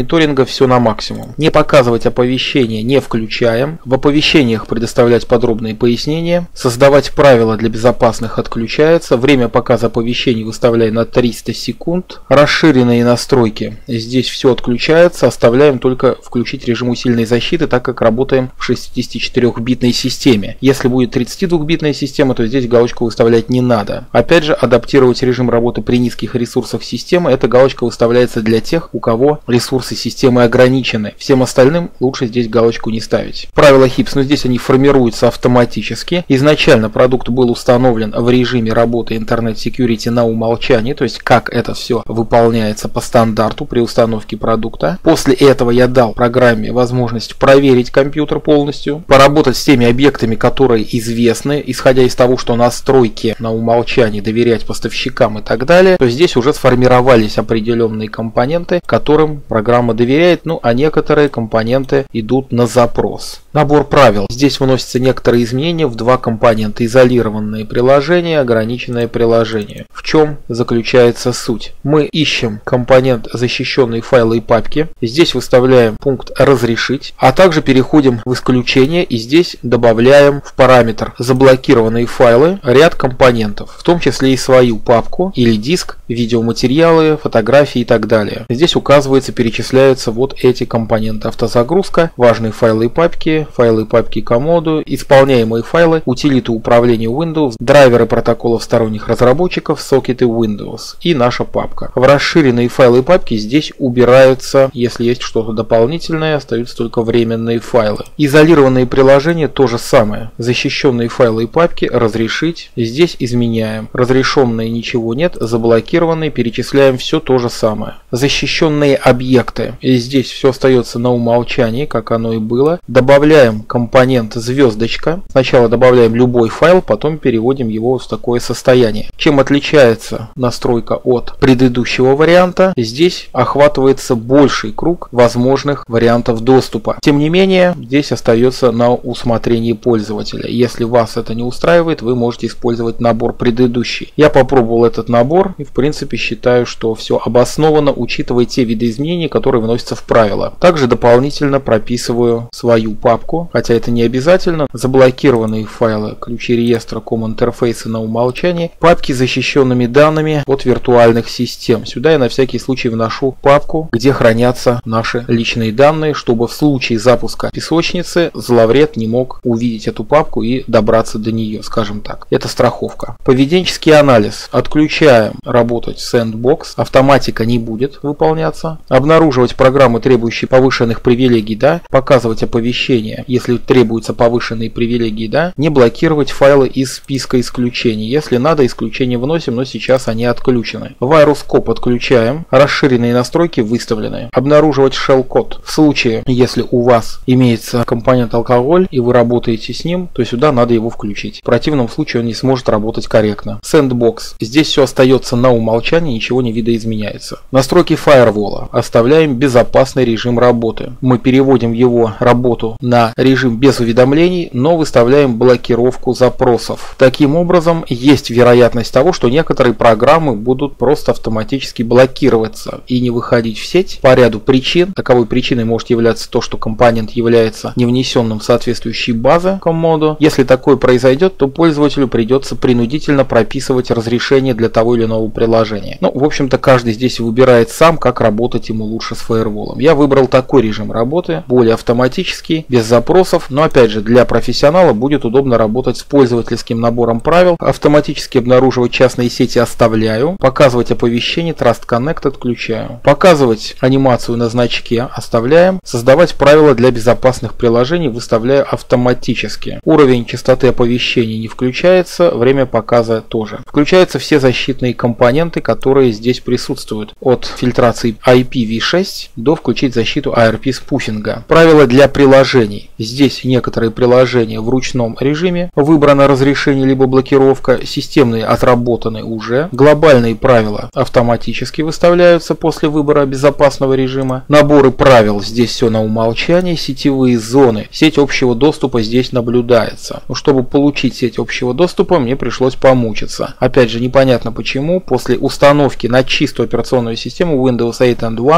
мониторинга все на максимум. Не показывать оповещения не включаем. В оповещениях предоставлять подробные пояснения. Создавать правила для безопасных отключается. Время показа оповещений выставляем на триста секунд. Расширенные настройки. Здесь все отключается. Оставляем только включить режим усиленной защиты, так как работаем в шестидесятичетырёхбитной системе. Если будет тридцатидвухбитная система, то здесь галочку выставлять не надо. Опять же, адаптировать режим работы при низких ресурсах системы. Эта галочка выставляется для тех, у кого ресурсы системы ограничены. Всем остальным лучше здесь галочку не ставить. Правила хипс, но здесь они формируются автоматически. Изначально продукт был установлен в режиме работы Internet Security на умолчании, то есть как это все выполняется по стандарту при установке продукта. После этого я дал программе возможность проверить компьютер полностью, поработать с теми объектами, которые известны, исходя из того, что настройки на умолчании, доверять поставщикам и так далее, то здесь уже сформировались определенные компоненты, которым программа доверяет, ну а некоторые компоненты идут на запрос. Набор правил. Здесь вносятся некоторые изменения в два компонента: изолированные приложения, ограниченное приложение. В чем заключается суть? Мы ищем компонент защищенные файлы и папки. Здесь выставляем пункт разрешить, а также переходим в исключение и здесь добавляем в параметр заблокированные файлы ряд компонентов, в том числе и свою папку или диск, видеоматериалы, фотографии и так далее. Здесь указывается, перечисляются вот эти компоненты: автозагрузка, важные файлы и папки, файлы и папки комоду, исполняемые файлы, утилиты управления Windows, драйверы протоколов сторонних разработчиков, сокеты Windows и наша папка. В расширенные файлы и папки здесь убираются, если есть что-то дополнительное, остаются только временные файлы. Изолированные приложения то же самое. Защищенные файлы и папки разрешить, здесь изменяем. Разрешенные ничего нет, заблокированные перечисляем, все то же самое. Защищенные объекты, и здесь все остается на умолчании, как оно и было. Добавляем компонент звездочка. Сначала добавляем любой файл, потом переводим его в такое состояние. Чем отличается настройка от предыдущего варианта? Здесь охватывается больший круг возможных вариантов доступа. Тем не менее, здесь остается на усмотрение пользователя. Если вас это не устраивает, вы можете использовать набор предыдущий. Я попробовал этот набор и в принципе считаю, что все обосновано, учитывая те виды изменений, которые вносятся в правила. Также дополнительно прописываю свою папку, хотя это не обязательно. Заблокированные файлы, ключи реестра, ком-интерфейсы на умолчании, папки с защищенными данными от виртуальных систем. Сюда я на всякий случай вношу папку, где хранятся наши личные данные, чтобы в случае запуска песочницы зловред не мог увидеть эту папку и добраться до нее, скажем так. Это страховка. Поведенческий анализ. Отключаем работать Sandbox. Автоматика не будет выполняться. Обнаруживать программы, требующие повышенных привилегий, да. Показывать оповещения, если требуются повышенные привилегии, да. Не блокировать файлы из списка исключений. Если надо, исключения вносим, но сейчас они отключены. VirusCop отключаем. Расширенные настройки выставлены. Обнаруживать shell-код. В случае, если у вас имеется компонент алкоголь и вы работаете с ним, то сюда надо его включить. В противном случае он не сможет работать корректно. Sandbox. Здесь все остается на умолчании, ничего не видоизменяется. Настройки фаервола. Оставляем безопасный режим работы. Мы переводим его работу на режим без уведомлений, но выставляем блокировку запросов. Таким образом, есть вероятность того, что некоторые программы будут просто автоматически блокироваться и не выходить в сеть по ряду причин. Таковой причиной может являться то, что компонент является не внесенным в соответствующие базы комоду. Если такое произойдет, то пользователю придется принудительно прописывать разрешение для того или иного приложения. Ну, в общем-то, каждый здесь выбирает сам, как работать ему лучше с фаерволом. Я выбрал такой режим работы, более автоматический, без запросов, но опять же, для профессионала будет удобно работать с пользовательским набором правил. Автоматически обнаруживать частные сети оставляю, показывать оповещение Trust Connect отключаю, показывать анимацию на значке оставляем, создавать правила для безопасных приложений выставляю автоматически. Уровень частоты оповещений не включается, время показа тоже. Включаются все защитные компоненты, которые здесь присутствуют, от фильтрации ай пи ви шесть до включить защиту эй ар пи спуфинга. Правила для приложений. Здесь некоторые приложения в ручном режиме, выбрано разрешение либо блокировка, системные отработаны уже. Глобальные правила автоматически выставляются после выбора безопасного режима. Наборы правил, здесь все на умолчании. Сетевые зоны. Сеть общего доступа здесь наблюдается. Но чтобы получить сеть общего доступа, мне пришлось помучиться. Опять же, непонятно почему. После установки на чистую операционную систему Windows восемь and One я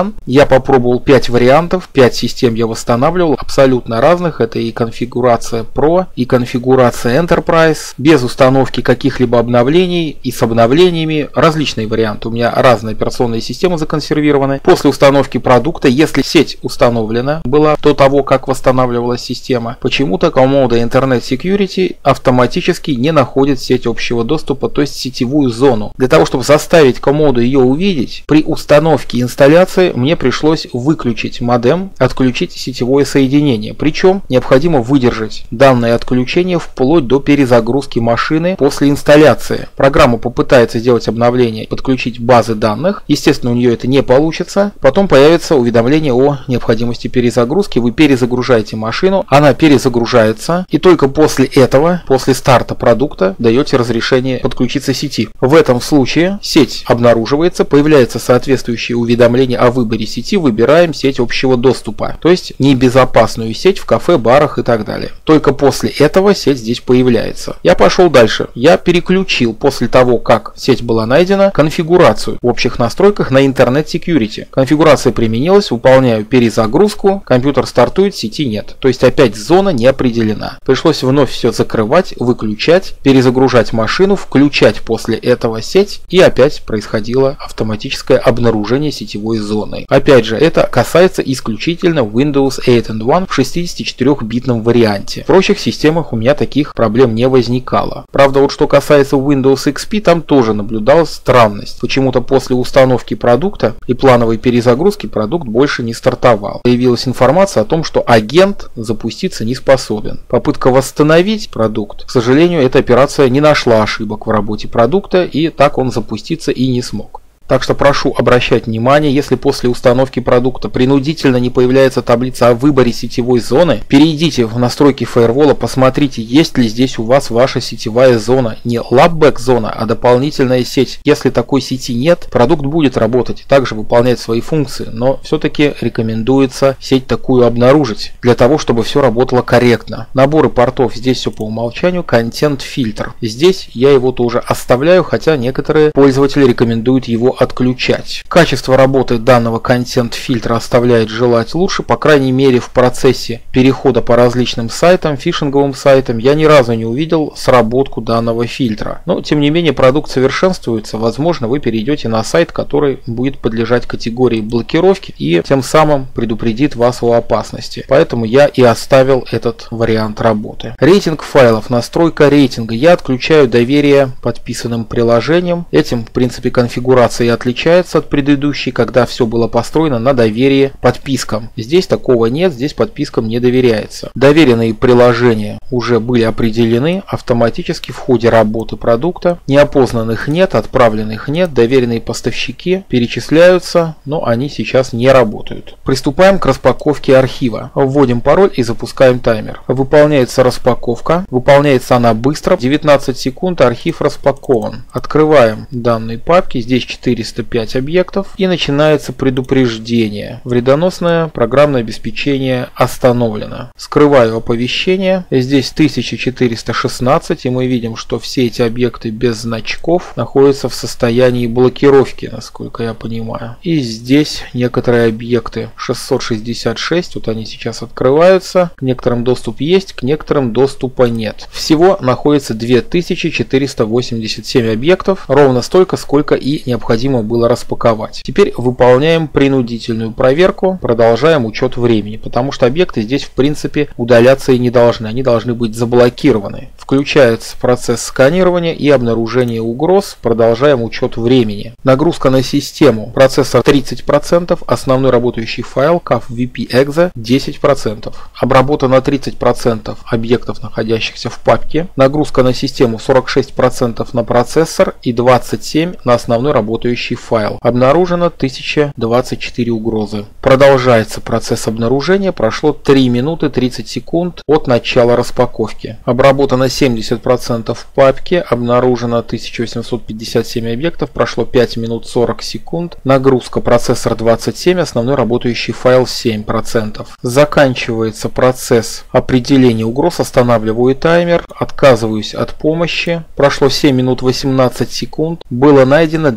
Я попробовал пять вариантов, пять систем я восстанавливал, абсолютно разных. Это и конфигурация Pro, и конфигурация Enterprise, без установки каких-либо обновлений и с обновлениями. Различные варианты. У меня разные операционные системы законсервированы. После установки продукта, если сеть установлена была до того, как восстанавливалась система, почему-то команда Internet Security автоматически не находит сеть общего доступа, то есть сетевую зону. Для того, чтобы заставить комоду ее увидеть, при установке инсталляции мне пришлось выключить модем, отключить сетевое соединение. Причем необходимо выдержать данное отключение вплоть до перезагрузки машины после инсталляции. Программа попытается сделать обновление, подключить базы данных. Естественно, у нее это не получится. Потом появится уведомление о необходимости перезагрузки. Вы перезагружаете машину, она перезагружается, и только после этого, после старта продукта, даете разрешение подключиться к сети. В этом случае сеть обнаруживается, появляется соответствующее уведомление о выборе сети, выбираем сеть общего доступа, то есть небезопасную сеть в кафе, барах и так далее. Только после этого сеть здесь появляется. Я пошел дальше. Я переключил после того, как сеть была найдена, конфигурацию в общих настройках на Internet Security. Конфигурация применилась, выполняю перезагрузку, компьютер стартует, сети нет. То есть опять зона не определена. Пришлось вновь все закрывать, выключать, перезагружать машину, включать после этого сеть, и опять происходило автоматическое обнаружение сетевой зоны. Опять же, это касается исключительно Windows восемь точка один в шестидесятичетырёхбитном варианте. В прочих системах у меня таких проблем не возникало. Правда, вот что касается Windows икс пи, там тоже наблюдалась странность. Почему-то после установки продукта и плановой перезагрузки продукт больше не стартовал. Появилась информация о том, что агент запуститься не способен. Попытка восстановить продукт, к сожалению, эта операция не нашла ошибок в работе продукта, и так он запуститься и не смог. Так что прошу обращать внимание, если после установки продукта принудительно не появляется таблица о выборе сетевой зоны, перейдите в настройки фаервола, посмотрите, есть ли здесь у вас ваша сетевая зона. Не лаббэк зона, а дополнительная сеть. Если такой сети нет, продукт будет работать, также выполнять свои функции, но все-таки рекомендуется сеть такую обнаружить, для того, чтобы все работало корректно. Наборы портов здесь все по умолчанию, контент-фильтр. Здесь я его тоже оставляю, хотя некоторые пользователи рекомендуют его отключать. Качество работы данного контент-фильтра оставляет желать лучше, по крайней мере в процессе перехода по различным сайтам, фишинговым сайтам, я ни разу не увидел сработку данного фильтра. Но тем не менее продукт совершенствуется, возможно вы перейдете на сайт, который будет подлежать категории блокировки и тем самым предупредит вас о опасности. Поэтому я и оставил этот вариант работы. Рейтинг файлов, настройка рейтинга. Я отключаю доверие подписанным приложениям. Этим в принципе конфигурация и отличается от предыдущей, когда все было построено на доверии подпискам. Здесь такого нет, здесь подпискам не доверяется. Доверенные приложения уже были определены автоматически в ходе работы продукта. Неопознанных нет, отправленных нет, доверенные поставщики перечисляются, но они сейчас не работают. Приступаем к распаковке архива. Вводим пароль и запускаем таймер. Выполняется распаковка. Выполняется она быстро. девятнадцать секунд, архив распакован. Открываем данные папки. Здесь четыреста пять объектов и начинается предупреждение. Вредоносное программное обеспечение остановлено. Скрываю оповещение. Здесь тысяча четыреста шестнадцать, и мы видим, что все эти объекты без значков находятся в состоянии блокировки, насколько я понимаю. И здесь некоторые объекты шестьсот шестьдесят шесть, вот они сейчас открываются. К некоторым доступ есть, к некоторым доступа нет. Всего находится две тысячи четыреста восемьдесят семь объектов, ровно столько, сколько и необходимо было распаковать. Теперь выполняем принудительную проверку, продолжаем учет времени, потому что объекты здесь в принципе удаляться и не должны, они должны быть заблокированы. Включается процесс сканирования и обнаружения угроз, продолжаем учет времени. Нагрузка на систему: процессор тридцать процентов, основной работающий файл каф ви пи экзе десять процентов. Обработано тридцать процентов объектов, находящихся в папке. Нагрузка на систему сорок шесть процентов на процессор и двадцать семь процентов на основной работающий файл. Обнаружено тысяча двадцать четыре угрозы. Продолжается процесс обнаружения. Прошло три минуты тридцать секунд от начала распаковки. Обработано семьдесят процентов в папке. Обнаружено тысяча восемьсот пятьдесят семь объектов. Прошло пять минут сорок секунд. Нагрузка: процессор двадцать семь, основной работающий файл семь процентов. Заканчивается процесс определения угроз. Останавливаю таймер. Отказываюсь от помощи. Прошло семь минут восемнадцать секунд. Было найдено две тысячи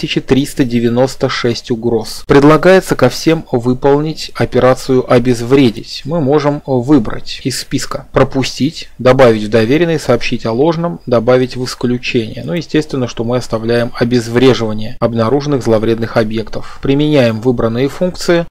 тысячи триста девяносто шесть угроз. Предлагается ко всем выполнить операцию «Обезвредить». Мы можем выбрать из списка «Пропустить», «Добавить в доверенный», «Сообщить о ложном», «Добавить в исключение». Ну, естественно, что мы оставляем обезвреживание обнаруженных зловредных объектов. Применяем выбранные функции.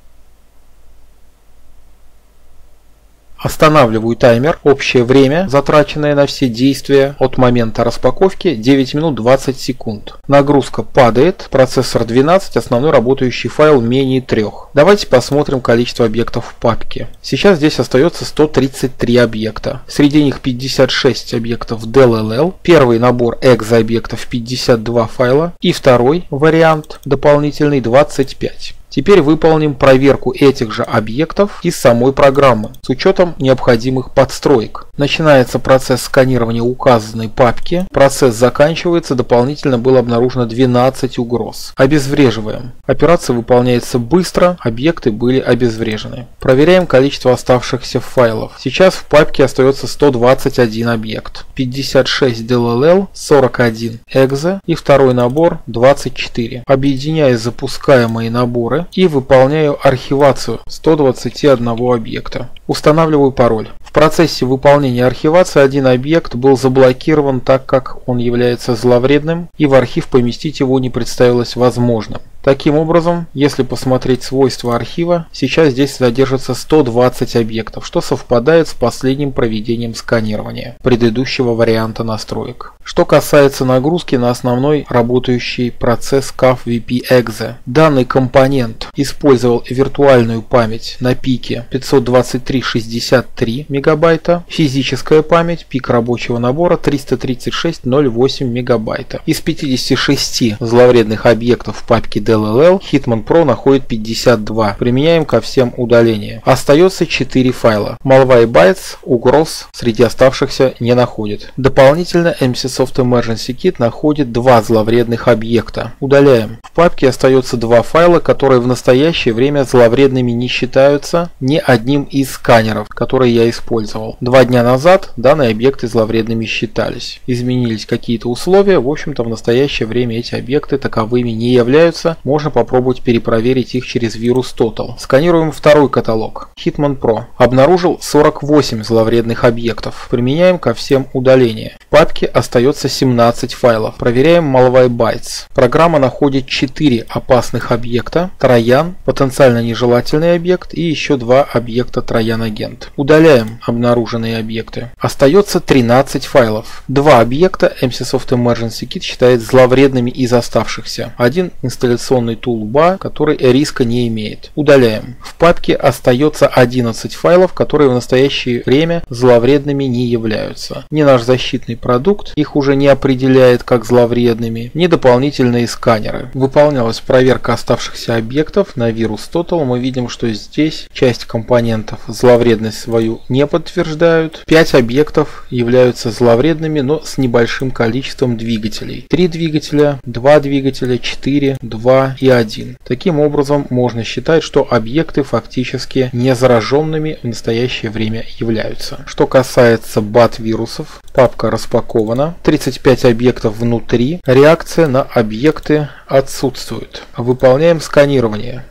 Останавливаю таймер. Общее время, затраченное на все действия от момента распаковки, девять минут двадцать секунд. Нагрузка падает. Процессор двенадцать, основной работающий файл менее трёх. Давайте посмотрим количество объектов в папке. Сейчас здесь остается сто тридцать три объекта. Среди них пятьдесят шесть объектов ди эл эл эл. Первый набор экзе объектов пятьдесят два файла. И второй вариант дополнительный двадцать пять. Теперь выполним проверку этих же объектов из самой программы с учетом необходимых подстроек. Начинается процесс сканирования указанной папки. Процесс заканчивается. Дополнительно было обнаружено двенадцать угроз. Обезвреживаем. Операция выполняется быстро. Объекты были обезврежены. Проверяем количество оставшихся файлов. Сейчас в папке остается сто двадцать один объект. пятьдесят шесть ди эл эл эл, сорок один экзе и второй набор двадцать четыре. Объединяя запускаемые наборы и выполняю архивацию ста двадцати одного объекта. Устанавливаю пароль. В процессе выполнения архивации один объект был заблокирован, так как он является зловредным, и в архив поместить его не представилось возможным. Таким образом, если посмотреть свойства архива, сейчас здесь содержится сто двадцать объектов, что совпадает с последним проведением сканирования предыдущего варианта настроек. Что касается нагрузки на основной работающий процесс каф ви пи экзе. Данный компонент использовал виртуальную память на пике пятьсот двадцать три шестьдесят три мегабайта, физическая память, пик рабочего набора триста тридцать шесть ноль восемь мегабайта. Из пятидесяти шести зловредных объектов в папке ди эл эл эл Hitman Pro находит пятьдесят два. Применяем ко всем удаления. Остается четыре файла. Malwarebytes угроз среди оставшихся не находит. Дополнительно Emsisoft Emergency Kit находит два зловредных объекта. Удаляем. В папке остается два файла, которые в настоящее время зловредными не считаются ни одним из сканеров, которые я использовал. Два дня назад данные объекты зловредными считались. Изменились какие-то условия. В общем-то, в настоящее время эти объекты таковыми не являются. Можно попробовать перепроверить их через VirusTotal. Сканируем второй каталог. Hitman Pro обнаружил сорок восемь зловредных объектов. Применяем ко всем удаления. В папке остается семнадцать файлов. Проверяем Malwarebytes. Программа находит четыре опасных объекта. Троян, потенциально нежелательный объект, и еще два объекта Троян-агент. Удаляем обнаруженные объекты. Остается тринадцать файлов. Два объекта Emsisoft Emergency Kit считает зловредными из оставшихся. Один инсталляционный тулба, который риска не имеет. Удаляем. В папке остается одиннадцать файлов, которые в настоящее время зловредными не являются. Ни наш защитный продукт их уже не определяет как зловредными, ни дополнительные сканеры. Выполнялась проверка оставшихся объектов на VirusTotal. Мы видим, что здесь часть компонентов зловредность свою не подтверждают. пять объектов являются зловредными, но с небольшим количеством двигателей. три двигателя, два двигателя, четыре, два и один. Таким образом, можно считать, что объекты фактически не зараженными в настоящее время являются. Что касается бат-вирусов, папка распакована, тридцать пять объектов внутри, реакция на объекты отсутствует. Выполняем сканирование.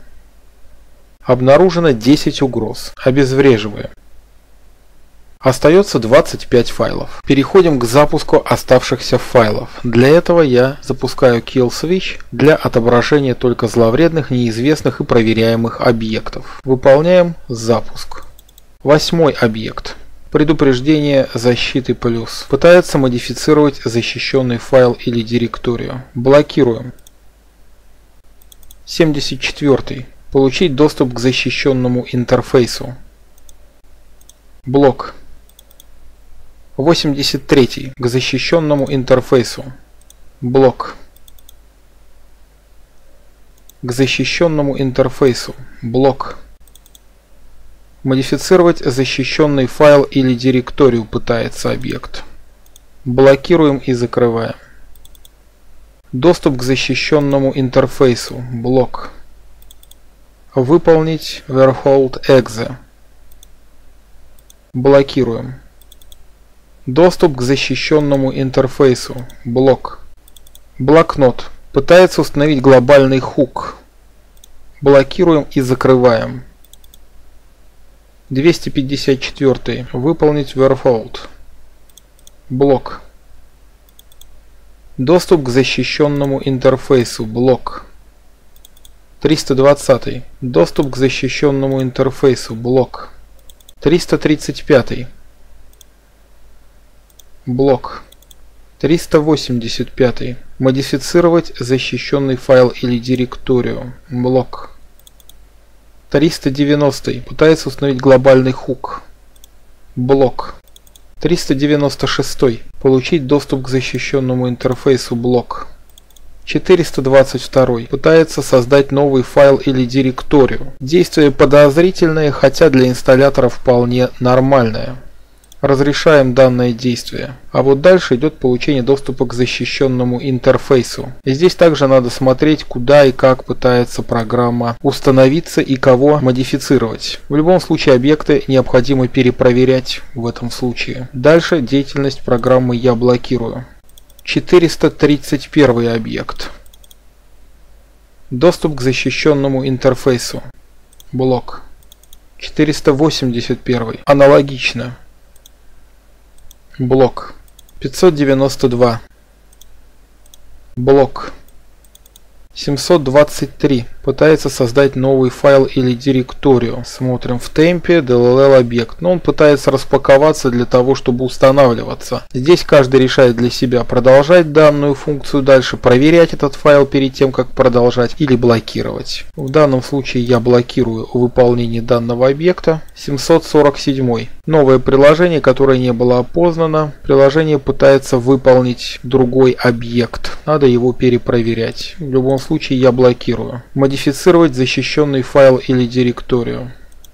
Обнаружено десять угроз. Обезвреживаем. Остается двадцать пять файлов. Переходим к запуску оставшихся файлов. Для этого я запускаю Kill Switch для отображения только зловредных, неизвестных и проверяемых объектов. Выполняем запуск. Восьмой объект. Предупреждение защиты плюс. Пытается модифицировать защищенный файл или директорию. Блокируем. семьдесят четвёртый. Получить доступ к защищенному интерфейсу. Блок. восемьдесят третий. К защищенному интерфейсу. Блок. К защищенному интерфейсу. Блок. Модифицировать защищенный файл или директорию пытается объект. Блокируем и закрываем. Доступ к защищенному интерфейсу. Блок. Выполнить Verhold Exe. Блокируем. Доступ к защищенному интерфейсу. Блок. Блокнот. Пытается установить глобальный хук. Блокируем и закрываем. двести пятьдесят четыре. Выполнить верфолд. Блок. Доступ к защищенному интерфейсу. Блок. триста двадцать. Доступ к защищенному интерфейсу. Блок. триста тридцать пять. Блок. триста восемьдесят пять. Модифицировать защищенный файл или директорию. Блок. триста девяносто. Пытается установить глобальный хук. Блок. триста девяносто шесть. Получить доступ к защищенному интерфейсу. Блок. четыреста двадцать два. Пытается создать новый файл или директорию. Действие подозрительное, хотя для инсталлятора вполне нормальное. Разрешаем данное действие. А вот дальше идет получение доступа к защищенному интерфейсу. И здесь также надо смотреть, куда и как пытается программа установиться и кого модифицировать. В любом случае объекты необходимо перепроверять в этом случае. Дальше деятельность программы я блокирую. четыреста тридцать первый объект. Доступ к защищенному интерфейсу. Блок. четыреста восемьдесят первый. Аналогично. Блок. пятьсот девяносто два. Блок. семьсот двадцать три. Пытается создать новый файл или директорию. Смотрим в темпе ди эл эл объект. Но он пытается распаковаться для того, чтобы устанавливаться. Здесь каждый решает для себя, продолжать данную функцию дальше, проверять этот файл перед тем, как продолжать, или блокировать. В данном случае я блокирую выполнение данного объекта. семьсот сорок семь. Новое приложение, которое не было опознано. Приложение пытается выполнить другой объект. Надо его перепроверять. В любом случае я блокирую. Модифицировать защищенный файл или директорию.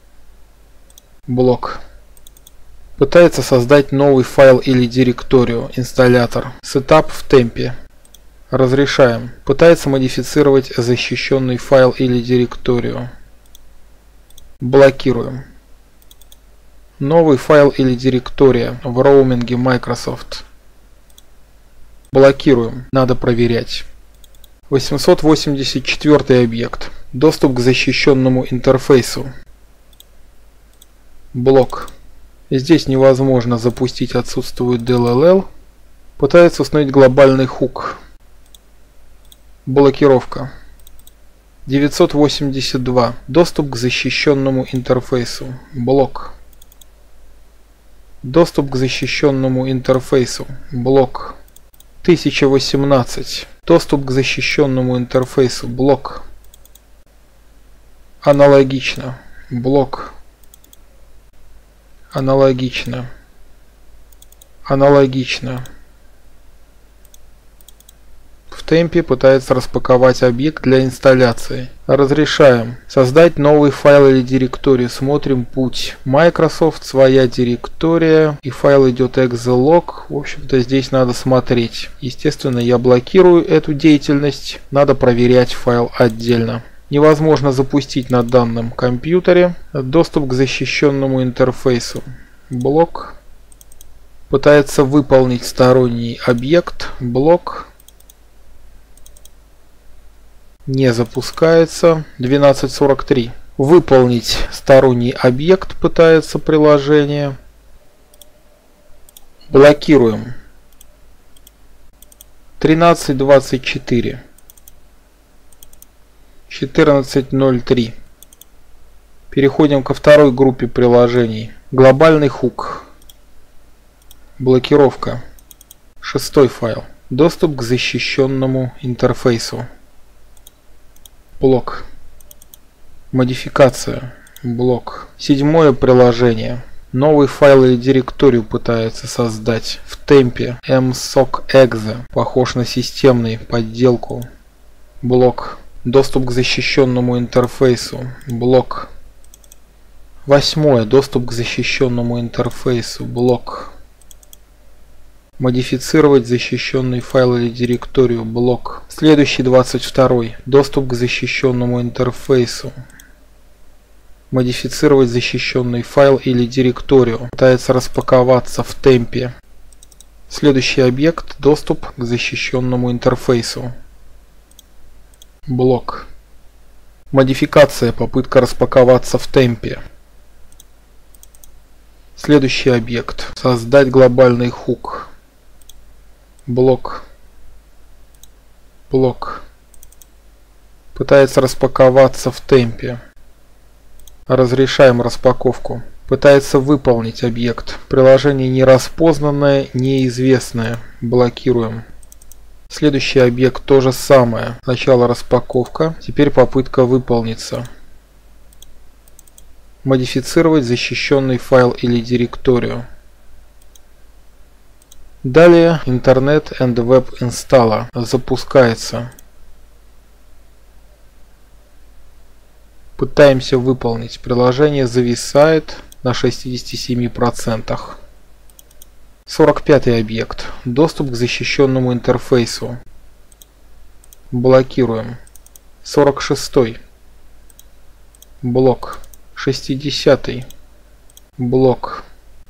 Блок. Пытается создать новый файл или директорию. Инсталлятор. Сетап в темпе. Разрешаем. Пытается модифицировать защищенный файл или директорию. Блокируем. Новый файл или директория в роуминге Microsoft. Блокируем. Надо проверять. восемьсот восемьдесят четвёртый объект. Доступ к защищенному интерфейсу. Блок. Здесь невозможно запустить, отсутствует ди эл эл. Пытается установить глобальный хук. Блокировка. девятьсот восемьдесят два. Доступ к защищенному интерфейсу. Блок. Доступ к защищенному интерфейсу. Блок. тысяча восемнадцать. Доступ к защищенному интерфейсу. Блок. Аналогично. Блок. Аналогично. Аналогично. В темпе пытается распаковать объект для инсталляции. Разрешаем. Создать новый файл или директорию. Смотрим путь. Microsoft, своя директория. И файл идет exelog. В общем-то здесь надо смотреть. Естественно, я блокирую эту деятельность. Надо проверять файл отдельно. Невозможно запустить на данном компьютере. Доступ к защищенному интерфейсу. Блок. Пытается выполнить сторонний объект. Блок. Не запускается. двенадцать сорок три. Выполнить сторонний объект пытается приложение. Блокируем. тринадцать двадцать четыре. четырнадцать ноль три. Переходим ко второй группе приложений. Глобальный хук. Блокировка. Шестой файл. Доступ к защищенному интерфейсу. Блок. Модификация. Блок. Седьмое приложение. Новый файл или директорию пытается создать. В темпе. msoc.exe. Похож на системный, подделку. Блок. Доступ к защищенному интерфейсу. Блок. Восьмое. Доступ к защищенному интерфейсу. Блок. Модифицировать защищенный файл или директорию. Блок. Следующий двадцать второй. Доступ к защищенному интерфейсу. Модифицировать защищенный файл или директорию. Пытается распаковаться в темпе. Следующий объект. Доступ к защищенному интерфейсу. Блок. Модификация. Попытка распаковаться в темпе. Следующий объект. Создать глобальный хук. Блок. Блок. Пытается распаковаться в темпе. Разрешаем распаковку. Пытается выполнить объект. Приложение нераспознанное, неизвестное. Блокируем. Следующий объект то же самое. Сначала распаковка, теперь попытка выполниться. Модифицировать защищенный файл или директорию. Далее Internet and Web Installer запускается. Пытаемся выполнить. Приложение зависает на шестидесяти семи процентах. сорок пятый объект. Доступ к защищенному интерфейсу. Блокируем. сорок шестой. Блок. шестидесятый. Блок.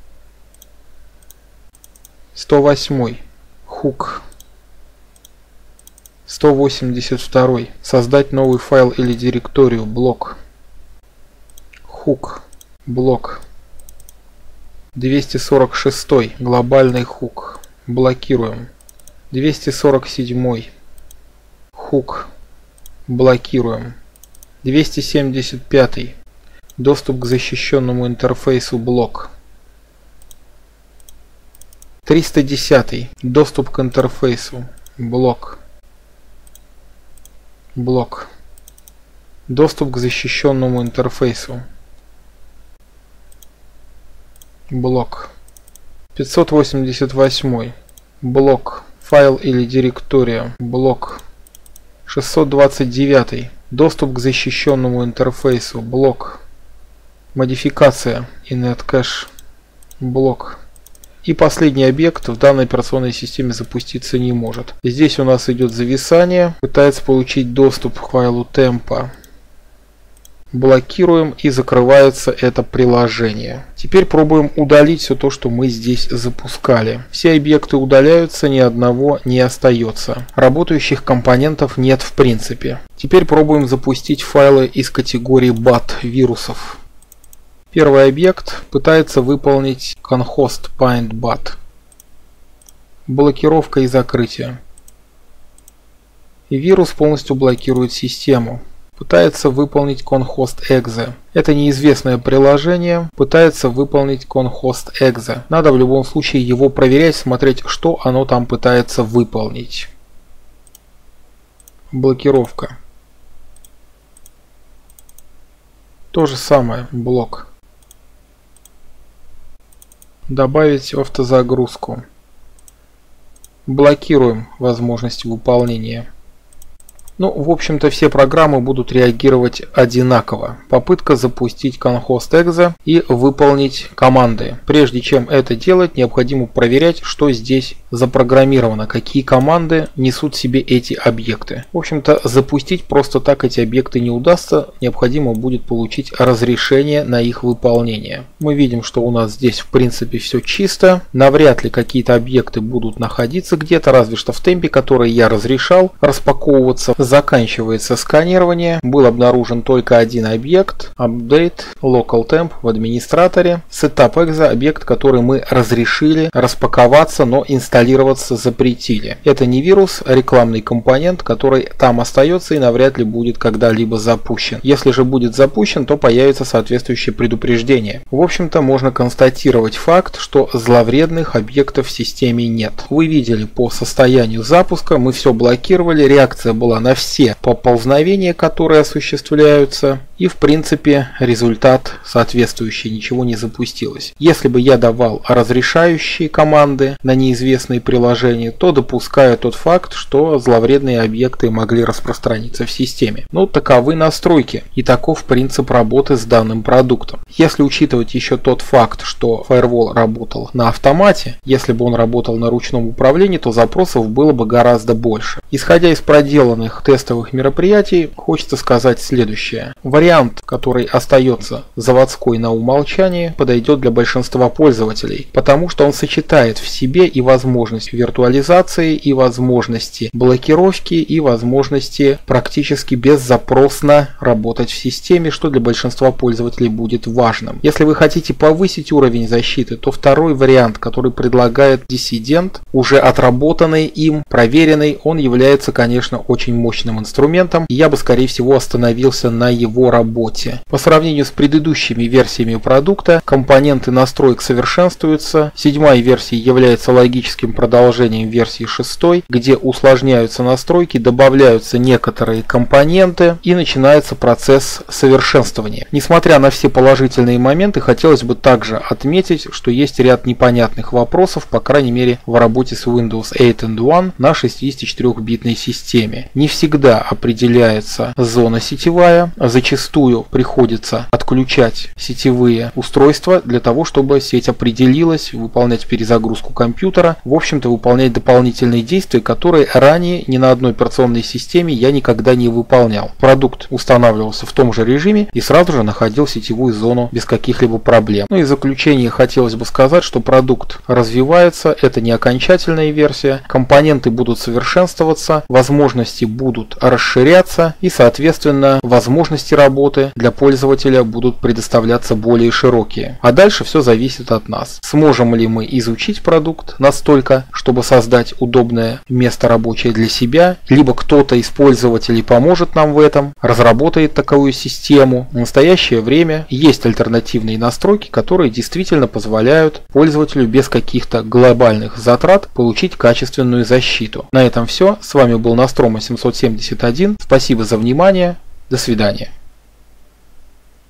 сто восьмой. Хук. сто восемьдесят второй. Создать новый файл или директорию. Блок. Хук. Блок. двести сорок шестой. Глобальный хук. Блокируем. двести сорок седьмой. Хук. Блокируем. двести семьдесят пятый. Доступ к защищенному интерфейсу. Блок. триста десятый. Доступ к интерфейсу. Блок. Блок. Доступ к защищенному интерфейсу. Блок. пятьсот восемьдесят восьмой. Блок. Файл или директория. Блок. шестьсот двадцать девятый. Доступ к защищенному интерфейсу. Блок. Модификация. Inetcache. Блок. И последний объект в данной операционной системе запуститься не может. Здесь у нас идет зависание. Пытается получить доступ к файлу темпа. Блокируем, и закрывается это приложение. Теперь пробуем удалить все то, что мы здесь запускали. Все объекты удаляются, ни одного не остается. Работающих компонентов нет в принципе. Теперь пробуем запустить файлы из категории bat вирусов. Первый объект пытается выполнить conhost bindbat. Блокировка и закрытие. И вирус полностью блокирует систему. Пытается выполнить conhost.exe. Это неизвестное приложение. Пытается выполнить conhost.exe. Надо в любом случае его проверять, смотреть, что оно там пытается выполнить. Блокировка. То же самое. Блок. Добавить автозагрузку. Блокируем возможность выполнения. Ну, в общем-то, все программы будут реагировать одинаково. Попытка запустить conhost.exe и выполнить команды. Прежде чем это делать, необходимо проверять, что здесь запрограммировано, какие команды несут в себе эти объекты. В общем-то, запустить просто так эти объекты не удастся. Необходимо будет получить разрешение на их выполнение. Мы видим, что у нас здесь в принципе все чисто. Навряд ли какие-то объекты будут находиться где-то, разве что в темпе, который я разрешал распаковываться. Заканчивается сканирование. Был обнаружен только один объект. Update local temp в администраторе. Setup.exe объект, который мы разрешили распаковаться, но инсталлироваться запретили. Это не вирус, а рекламный компонент, который там остается и навряд ли будет когда-либо запущен. Если же будет запущен, то появится соответствующее предупреждение. В общем-то, можно констатировать факт, что зловредных объектов в системе нет. Вы видели по состоянию запуска, мы все блокировали, реакция была на все поползновения, которые осуществляются, и в принципе результат соответствующий, ничего не запустилось. Если бы я давал разрешающие команды на неизвестные приложения, то допускаю тот факт, что зловредные объекты могли распространиться в системе. Но таковы настройки и таков принцип работы с данным продуктом. Если учитывать еще тот факт, что Firewall работал на автомате, если бы он работал на ручном управлении, то запросов было бы гораздо больше. Исходя из проделанных тестовых мероприятий, хочется сказать следующее. Вариант Вариант, который остается заводской на умолчании, подойдет для большинства пользователей, потому что он сочетает в себе и возможность виртуализации, и возможности блокировки, и возможности практически беззапросно работать в системе, что для большинства пользователей будет важным. Если вы хотите повысить уровень защиты, то второй вариант, который предлагает Dissident, уже отработанный им, проверенный, он является, конечно, очень мощным инструментом, и я бы, скорее всего, остановился на его работе. По сравнению с предыдущими версиями продукта, компоненты настроек совершенствуются. Седьмая версия является логическим продолжением версии шестой, где усложняются настройки, добавляются некоторые компоненты и начинается процесс совершенствования. Несмотря на все положительные моменты, хотелось бы также отметить, что есть ряд непонятных вопросов, по крайней мере в работе с Windows восемь and one на шестидесятичетырёхбитной системе. Не всегда определяется зона сетевая, зачастую приходится отключать сетевые устройства для того, чтобы сеть определилась, выполнять перезагрузку компьютера, в общем-то выполнять дополнительные действия, которые ранее ни на одной операционной системе я никогда не выполнял. Продукт устанавливался в том же режиме и сразу же находил сетевую зону без каких-либо проблем. Ну и в заключение хотелось бы сказать, что продукт развивается, это не окончательная версия, компоненты будут совершенствоваться, возможности будут расширяться и, соответственно, возможности работы для пользователя будут предоставляться более широкие. А дальше все зависит от нас. Сможем ли мы изучить продукт настолько, чтобы создать удобное место рабочее для себя, либо кто-то из пользователей поможет нам в этом, разработает такую систему. В настоящее время есть альтернативные настройки, которые действительно позволяют пользователю без каких-то глобальных затрат получить качественную защиту. На этом все. С вами был Nostromo семьсот семьдесят один. Спасибо за внимание. До свидания.